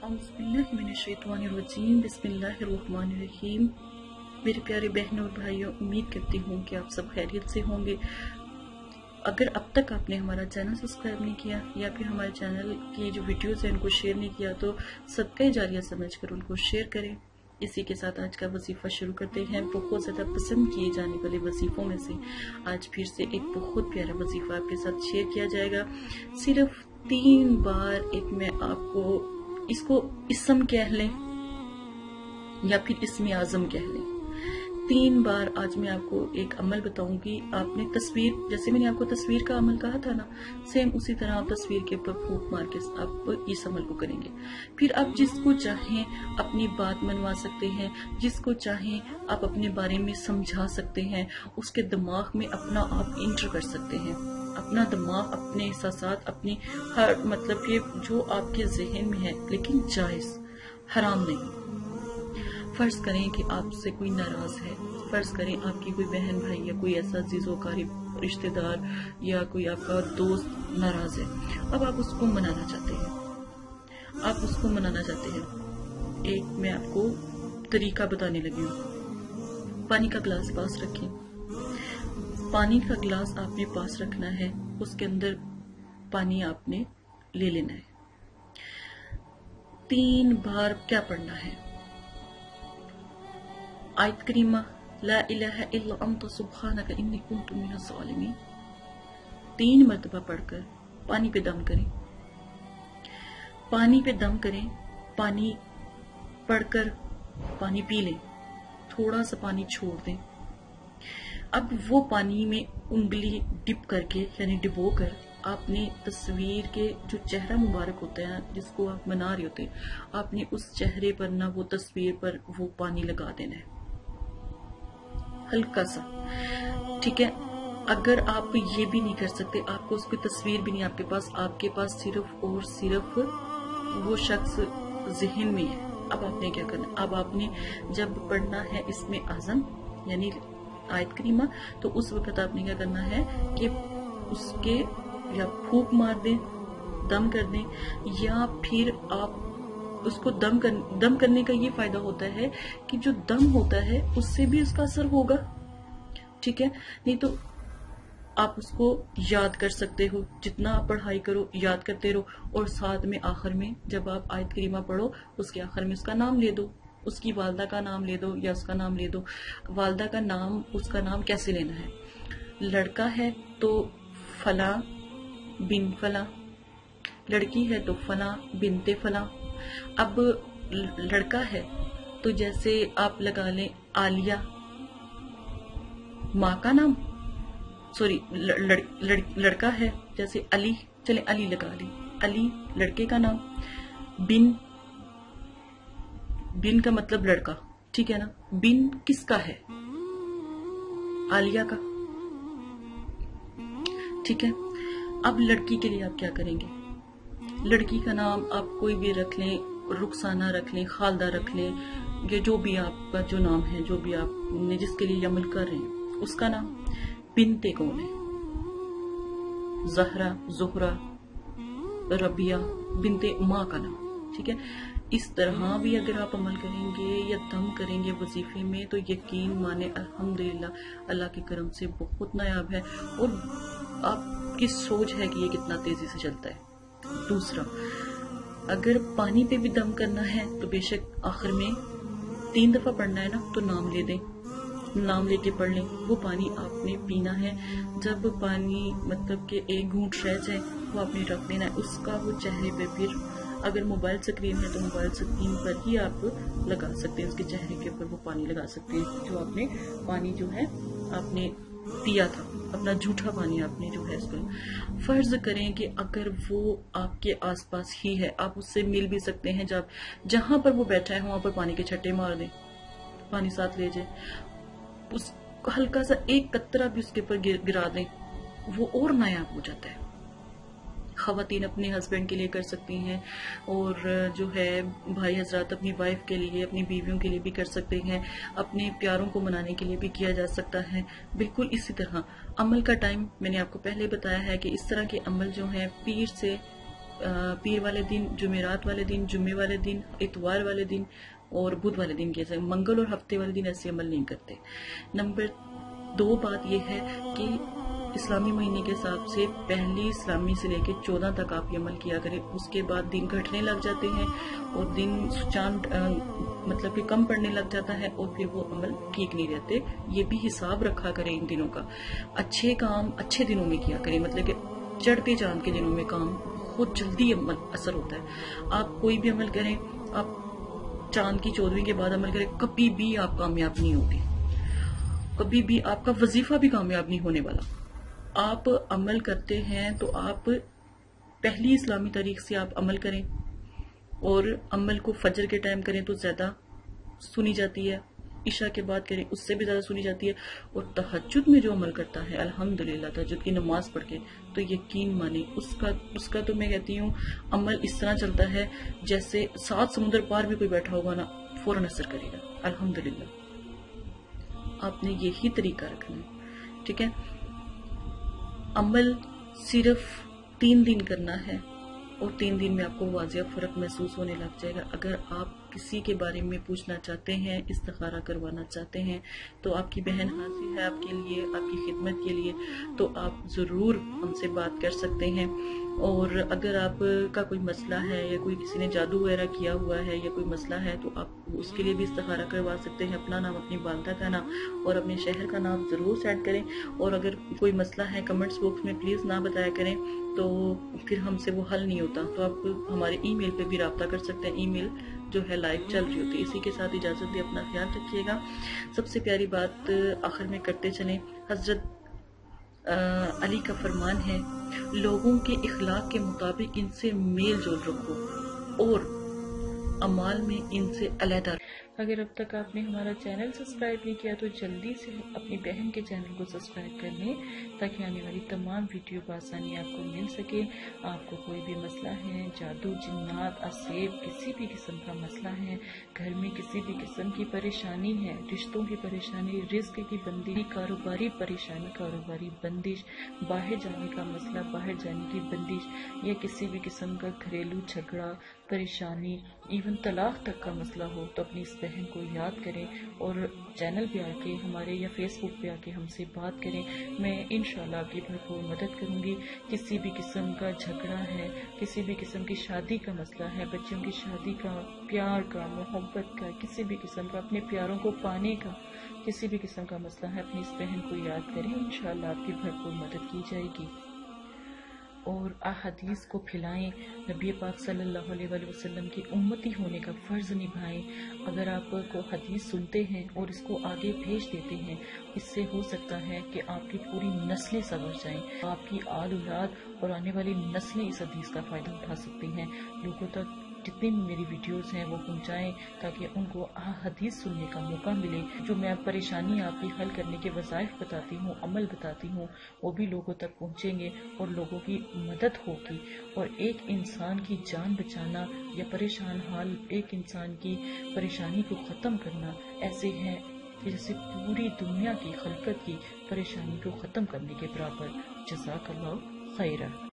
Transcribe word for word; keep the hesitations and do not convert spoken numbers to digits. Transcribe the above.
औज़ुबिल्लाहिमिनश्शैतानिर्रजीम बिस्मिल्लाहिर्रहमानिर्रहीम। मेरे प्यारे बहनों और भाइयों, उम्मीद करती हूँ कि आप सब खैरियत से होंगे। अगर अब तक आपने हमारा चैनल सब्सक्राइब नहीं किया या फिर हमारे चैनल की जो वीडियोस हैं उनको शेयर नहीं किया तो सदका जारिया समझकर उनको शेयर करें। इसी के साथ आज का वजीफा शुरू करते हैं। बहुत ज़्यादा पसंद किए जाने वाले वजीफों में से आज फिर से एक बहुत प्यारा वजीफा आपके साथ शेयर किया जाएगा। सिर्फ तीन बार एक मैं आपको इसको इसम कह लें या फिर इसमें आजम कह लें, तीन बार आज मैं आपको एक अमल बताऊंगी। आपने तस्वीर, जैसे मैंने आपको तस्वीर का अमल कहा था ना, सेम उसी तरह आप तस्वीर के ऊपर फूंक मार के आप इस अमल को करेंगे। फिर आप जिसको चाहें अपनी बात मनवा सकते हैं, जिसको चाहें आप अपने बारे में समझा सकते हैं, उसके दिमाग में अपना आप इंटर कर सकते हैं। अपना दिमाग, अपने एहसासात, अपनी हर मतलब कि जो आपके जहन में है, लेकिन जायज, हराम नहीं। फर्ज करें कि आपसे कोई नाराज है, फर्ज करें आपकी कोई बहन भाई या कोई ऐसा अजीजो कारिब रिश्तेदार या कोई आपका दोस्त नाराज है। अब आप उसको मनाना चाहते हैं, आप उसको मनाना चाहते हैं। एक मैं आपको तरीका बताने लगी हूँ। पानी का गिलास पास रखें, पानी का गिलास आपने पास रखना है, उसके अंदर पानी आपने ले लेना है। तीन बार क्या पढ़ना है? आयत करीमा ला इलाहा इल्ला अंता सुब्हानका इन्नी कुन्तु मिनज़ ज़ालिमीन तीन मर्तबा पढ़कर पानी पे दम करें। पानी पे दम करें, पानी पढ़कर पानी पी लें, थोड़ा सा पानी छोड़ दें। अब वो पानी में उंगली डिप करके यानी डिबो कर आपने तस्वीर के जो चेहरा मुबारक होता है जिसको आप बना रहे होते हैं, आपने उस चेहरे पर ना वो तस्वीर पर वो पानी लगा देना है, हल्का सा, ठीक है। अगर आप ये भी नहीं कर सकते, आपको उसकी तस्वीर भी नहीं आपके पास, आपके पास सिर्फ और सिर्फ वो शख्स जहन में है, अब आपने क्या करना? अब आपने जब पढ़ना है इसमें आजम यानी आयत करीमा, तो उस वक्त आपने क्या करना है कि उसके या फूंक मार दें, दम कर दें, या फिर आप उसको दम कर दम करने का ये फायदा होता है कि जो दम होता है उससे भी उसका असर होगा, ठीक है। नहीं तो आप उसको याद कर सकते हो, जितना आप पढ़ाई करो याद करते रहो, और साथ में आखिर में जब आप आयत करीमा पढ़ो उसके आखिर में उसका नाम ले दो, उसकी वालदा का नाम ले दो या उसका नाम ले दो। वालदा का नाम, उसका नाम कैसे लेना है? लड़का है तो फला बिन फला, लड़की है तो फला बिनते फला। अब लड़का है तो जैसे आप लगा लें आलिया माँ का नाम, सॉरी लड़, लड़, लड़का है जैसे अली, चले अली लगा लें, अली लड़के का नाम, बिन, बिन का मतलब लड़का, ठीक है ना। बिन किसका है? आलिया का, ठीक है। अब लड़की के लिए आप क्या करेंगे? लड़की का नाम आप कोई भी रख लें, रुखसाना रख लें, खालदा रख लें, ये जो भी आपका जो नाम है, जो भी आपने जिसके लिए अमल कर रहे हैं उसका नाम। बिनते कौन है? जहरा, जोहरा, रबिया, बिनते माँ का नाम, ठीक है। इस तरह भी अगर आप अमल करेंगे या दम करेंगे वजीफे में तो यकीन माने अल्हम्दुलिल्लाह अल्लाह के करम से बहुत नायाब है, और आपकी सोच है कि ये कितना तेजी से चलता है। दूसरा, अगर पानी पे भी दम करना है तो बेशक आखिर में तीन दफा पढ़ना है ना, तो नाम ले दें, नाम लेके पढ़ लें। वो पानी आपने पीना है, जब पानी मतलब कि एक घूंट रह जाए वो आपने रख देना है, उसका वो चेहरे पे, फिर अगर मोबाइल स्क्रीन है तो मोबाइल स्क्रीन पर ही आप लगा सकते हैं, उसके चेहरे के ऊपर वो पानी लगा सकते हैं जो आपने पानी जो है आपने पिया था, अपना झूठा पानी आपने जो है इसको। फर्ज करें कि अगर वो आपके आसपास ही है, आप उससे मिल भी सकते हैं, जब जहां पर वो बैठा है वहां पर पानी के छट्टे मार दें, पानी साथ ले जाए, उस हल्का सा एक कतरा भी उसके ऊपर गिर, गिरा दें, वो और नायाब हो जाता है। खवातीन अपने हस्बैंड के लिए कर सकती हैं, और जो है भाई हजरात अपनी वाइफ के लिए, अपनी बीवियों के लिए भी कर सकते हैं, अपने प्यारों को मनाने के लिए भी किया जा सकता है। बिल्कुल इसी तरह अमल का टाइम मैंने आपको पहले बताया है कि इस तरह के अमल जो हैं पीर से پیر والے دن، جمعرات والے دن، جمعے والے دن، اتوار والے دن اور بدھ والے دن کیے جائیں، منگل اور ہفتے والے دن ایسے عمل نہیں کرتے۔ نمبر دو بات یہ ہے کہ اسلامی مہینے کے حساب سے پہلی اسلامی سے لے کے چودہ تک آپ یہ عمل کیا کریں، اس کے بعد دن گھٹنے لگ جاتے ہیں اور دن چاند مطلب کہ کم پڑنے لگ جاتا ہے اور پھر وہ عمل ٹھیک نہیں رہتے۔ یہ بھی حساب رکھا کریں ان دنوں کا، اچھے کام اچھے دنوں میں کیا کریں، مطلب کہ چڑھتے چاند کے دنوں میں کام خود جلدی عمل اثر ہوتا ہے۔ آپ کوئی بھی عمل کریں، آپ چاند کی چودھویں کے بعد عمل کریں، کبھی بھی آپ کامیاب نہیں ہوگی، کبھی بھی آپ کا وظیفہ بھی کامیاب نہیں ہونے والا۔ آپ عمل کرتے ہیں تو آپ پہلی اسلامی تاریخ سے آپ عمل کریں، اور عمل کو فجر کے ٹائم کریں تو زیادہ سنی جاتی ہے، عشاء کے بعد کریں اس سے بھی زیادہ سنی جاتی ہے، اور تہجد میں جو عمل کرتا ہے الحمدللہ تہجد کی نماز پڑھ کے تو یقین مانیں اس کا اس کا تو میں کہتی ہوں عمل اس طرح چلتا ہے جیسے سات سمندر پار بھی کوئی بیٹھا ہوگا نا فوراً اثر کرے گا الحمدللہ۔ آپ نے یہی طریقہ رکھنا ہے، ٹھیک ہے۔ عمل صرف تین دن کرنا ہے اور تین دن میں آپ کو واضح فرق محسوس ہونے لگ جائے گا۔ اگر آپ کسی کے بارے میں پوچھنا چاہتے ہیں، استخارہ کروانا چاہتے ہیں تو آپ کی بہن حاضر ہے آپ کے لیے، آپ کی خدمت کے لیے، تو آپ ضرور ہم سے بات کر سکتے ہیں۔ اور اگر آپ کا کوئی مسئلہ ہے یا کوئی کسی نے جادو وغیرہ کیا ہوا ہے یا کوئی مسئلہ ہے تو آپ اس کے لیے بھی استخارہ کروا سکتے ہیں۔ اپنا نام، اپنی والدہ کا نام اور اپنے شہر کا نام ضرور سیٹ کریں، اور اگر کوئی مسئلہ ہے کمنٹس باکس میں پلیز نہ بتایا کریں تو پھر ہم سے وہ حل نہیں ہوتا، تو آپ ہمارے ای میل پہ بھی رابطہ کر سکتے ہیں، ای میل جو ہے لائیو چل رہی ہوتی ہے۔ اسی کے ساتھ اجازت دے، اپنا خیال رکھیے گا۔ سب سے پیاری بات آخر میں کرتے چلیں، حضرت علی کا فرمان ہے، لوگوں کے اخلاق کے مطابق ان سے میل جول رکھو اور اعمال میں ان سے علیحدہ۔ اگر اب تک آپ نے ہمارا چینل سبسکرائب نہیں کیا تو جلدی سے اپنی بہن کے چینل کو سبسکرائب کر لیں تاکہ آنے والی تمام ویڈیو بآسانی آپ کو مل سکے۔ آپ کو کوئی بھی مسئلہ ہے، جادو، جنات، عصیب، کسی بھی قسم کا مسئلہ ہے، گھر میں کسی بھی قسم کی پریشانی ہے، رشتوں کی پریشانی، رزق کی بندش، کاروباری پریشانی، کاروباری بندش، باہر جانے کا مسئلہ، باہر جانے کی بندش، یا کسی بھی قسم کا گھریلو جھگڑا، پریشانی، ایون طلاق تک کا مسئلہ ہو تو اپنی اس بہن کو یاد کریں اور چینل پہ آ کے ہمارے یا فیس بک پہ آ کے ہم سے بات کریں۔ میں انشاءاللہ آپ کی بھرپور مدد کروں گی۔ کسی بھی قسم کا جھگڑا ہے، کسی بھی قسم کی شادی کا مسئلہ ہے، بچوں کی شادی کا، پیار کا، محبت کا، کسی بھی قسم کا، اپنے پیاروں کو پانے کا کسی بھی قسم کا مسئلہ ہے، اپنی اس بہن کو یاد کریں، انشاءاللہ آپ کی بھرپور مدد کی جائے گی۔ اور احادیث کو پھیلائیں، نبی پاک صلی اللہ علیہ وآلہ وسلم کی امتی ہونے کا فرض نبھائیں۔ اگر آپ کو حدیث سنتے ہیں اور اس کو آگے بھیج دیتے ہیں، اس سے ہو سکتا ہے کہ آپ کی پوری نسلیں سنور جائیں، آپ کی آل اولاد اور آنے والی نسلیں اس حدیث کا فائدہ اٹھا سکتی ہیں۔ لوگوں تک جتنی بھی میری ویڈیوز ہیں وہ پہنچائیں تاکہ ان کو حدیث سننے کا موقع ملے۔ جو میں پریشانی آپ کی حل کرنے کے وظائف بتاتی ہوں، عمل بتاتی ہوں، وہ بھی لوگوں تک پہنچیں گے اور لوگوں کی مدد ہوگی۔ اور ایک انسان کی جان بچانا یا پریشان حال ایک انسان کی پریشانی کو ختم کرنا ایسے ہے جیسے پوری دنیا کی خلقت کی پریشانی کو ختم کرنے کے برابر۔ جزاک اللہ خیرہ۔